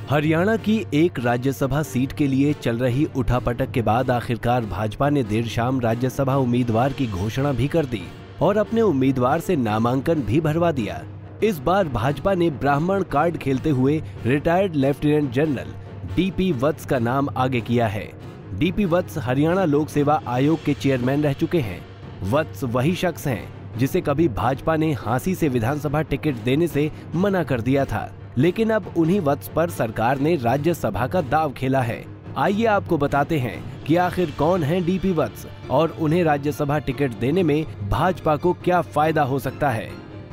हरियाणा की एक राज्यसभा सीट के लिए चल रही उठापटक के बाद आखिरकार भाजपा ने देर शाम राज्यसभा उम्मीदवार की घोषणा भी कर दी और अपने उम्मीदवार से नामांकन भी भरवा दिया। इस बार भाजपा ने ब्राह्मण कार्ड खेलते हुए retired lieutenant general DP Vats का नाम आगे किया है। डीपी वत्स हरियाणा लोक सेवा आयोग के चेयरमैन रह चुके हैं। वत्स वही शख्स हैं जिसे कभी भाजपा ने हांसी से विधानसभा टिकट देने से मना कर दिया था, लेकिन अब उन्हीं वत्स पर सरकार ने राज्यसभा का दांव खेला है। आइए आपको बताते हैं कि आखिर कौन हैं डीपी वत्स और उन्हें राज्यसभा टिकट देने में भाजपा को क्या फायदा हो सकता है।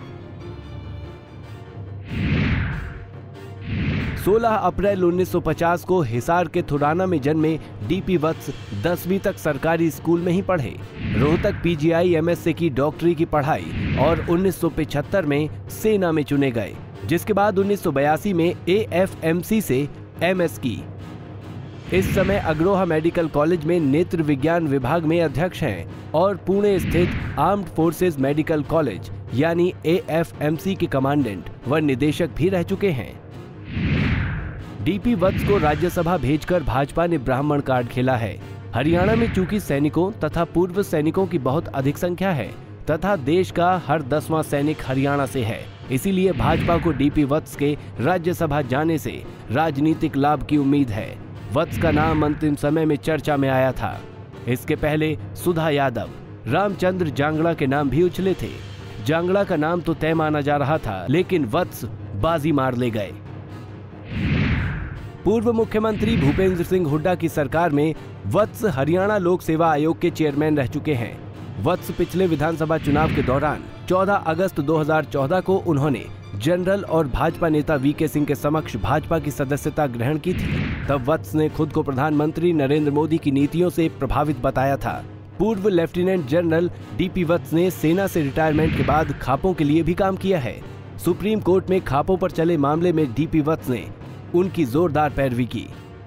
16 अप्रैल 1950 को हिसार के थुराना में जन्मे डीपी वत्स 10वीं तक सरकारी स्कूल में ही पढ़े। रोहतक पीजीआई एमएससी की डॉक्टरी की पढ़ाई और 1975 में सेना में चुने गए, जिसके बाद 1982 में एएफएमसी से एमएस की। इस समय अग्रोहा मेडिकल कॉलेज में नेत्र विज्ञान विभाग में अध्यक्ष हैं और पुणे स्थित आर्म्ड फोर्सेज मेडिकल कॉलेज यानी एएफएमसी के कमांडेंट व निदेशक भी रह चुके हैं। डीपी वत्स को राज्यसभा भेजकर भाजपा ने ब्राह्मण कार्ड खेला है। हरियाणा में चूंकि सैनिकों तथा पूर्व सैनिकों की बहुत अधिक संख्या है तथा देश का हर 10वां सैनिक हरियाणा से है, इसीलिए भाजपा को डीपी वत्स के राज्यसभा जाने से राजनीतिक लाभ की उम्मीद है। वत्स का नाम अंतिम समय में चर्चा में आया था। इसके पहले सुधा यादव, रामचंद्र जांगड़ा के नाम भी उछले थे। जांगड़ा का नाम तो तय माना जा रहा था, लेकिन वत्स बाजी मार ले गए। पूर्व मुख्यमंत्री भूपेंद्र सिंह हुड्डा की सरकार में वत्स हरियाणा लोक सेवा आयोग के चेयरमैन रह चुके हैं। वत्स पिछले विधानसभा चुनाव के दौरान 14 अगस्त 2014 को उन्होंने जनरल और भाजपा नेता वीके सिंह के समक्ष भाजपा की सदस्यता ग्रहण की थी। तब वत्स ने खुद को प्रधानमंत्री नरेंद्र मोदी की नीतियों से प्रभावित बताया था। पूर्व लेफ्टिनेंट जनरल डीपी वत्स ने सेना से रिटायरमेंट के बाद खापों के लिए भी काम किया है। सुप्रीम कोर्ट में खापों पर चले मामले में डीपी वत्स ने उनकी जोरदार पैरवी की।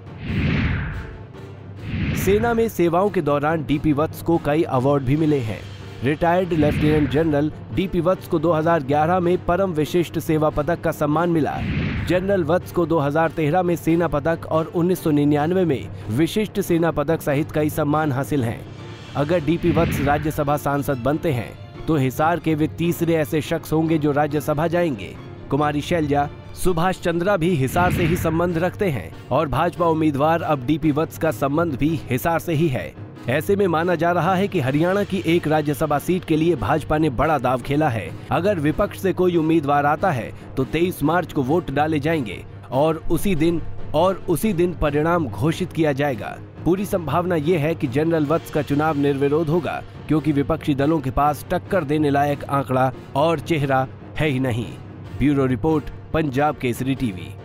सेना में सेवाओं के दौरान डीपी वत्स को कई अवार्ड भी मिले हैं। Retired lieutenant general DP Vats को 2011 में परम विशिष्ट सेवा पदक का सम्मान मिला। जनरल वत्स को 2013 में सेना पदक और 1999 में विशिष्ट सेना पदक सहित कई सम्मान हासिल हैं। अगर डीपी वत्स राज्यसभा सांसद बनते हैं तो हिसार के वे तीसरे ऐसे शख्स होंगे जो राज्यसभा जाएंगे। कुमारी शैलजा, सुभाष चंद्रा भी हिसार से ही संबंध रखते हैं और भाजपा उम्मीदवार अब डीपी वत्स का संबंध भी हिसार से ही है। ऐसे में माना जा रहा है कि हरियाणा की एक राज्यसभा सीट के लिए भाजपा ने बड़ा दांव खेला है। अगर विपक्ष से कोई उम्मीदवार आता है तो 23 मार्च को वोट डाले जाएंगे और उसी दिन परिणाम घोषित किया जाएगा। पूरी संभावना ये है कि जनरल वत्स का चुनाव निर्विरोध होगा, क्योंकि विपक्षी दलों के पास टक्कर देने लायक आंकड़ा और चेहरा है ही नहीं। Bureau report, Punjab Kesari TV.